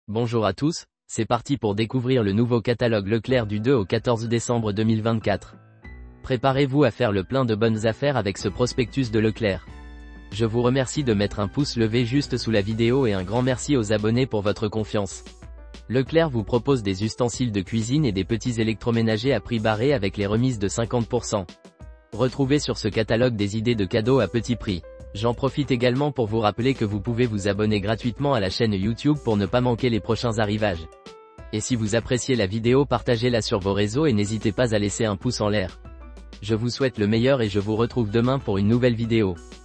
Bonjour à tous, c'est parti pour découvrir le nouveau catalogue Leclerc du 2 au 14 décembre 2024. Préparez-vous à faire le plein de bonnes affaires avec ce prospectus de Leclerc. Je vous remercie de mettre un pouce levé juste sous la vidéo et un grand merci aux abonnés pour votre confiance. Leclerc vous propose des ustensiles de cuisine et des petits électroménagers à prix barré avec les remises de 50%. Retrouvez sur ce catalogue des idées de cadeaux à petit prix. J'en profite également pour vous rappeler que vous pouvez vous abonner gratuitement à la chaîne YouTube pour ne pas manquer les prochains arrivages. Et si vous appréciez la vidéo, partagez-la sur vos réseaux et n'hésitez pas à laisser un pouce en l'air. Je vous souhaite le meilleur et je vous retrouve demain pour une nouvelle vidéo.